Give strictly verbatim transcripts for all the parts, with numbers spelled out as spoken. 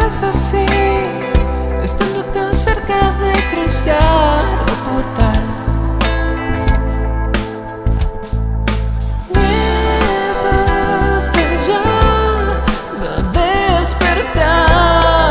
es así, estando tan cerca de cruzar el portal. Miedo de ya no despertar.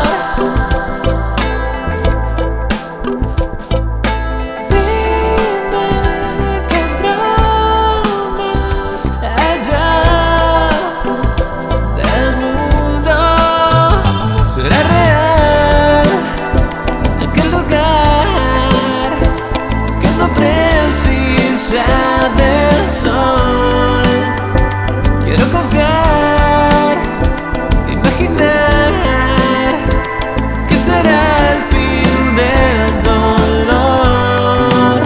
Dime que habrá más allá del mundo. Será real aquel lugar que no precisa del sol. Quiero confiar, imaginar que será el fin del dolor.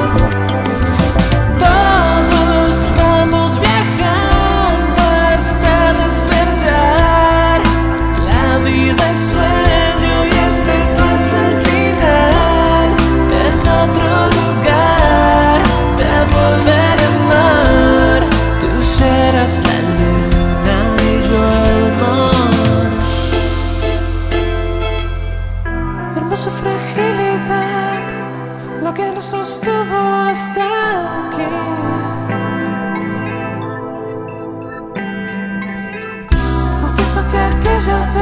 Todos vamos viajando hasta despertar. La vida es sueño y este no es el final. En otro lugar te volveré a amar. Tú serás la luna y yo el mar. Hermosa fragilidad, lo que nos sostuvo hasta aquí. Confieso que aquella vez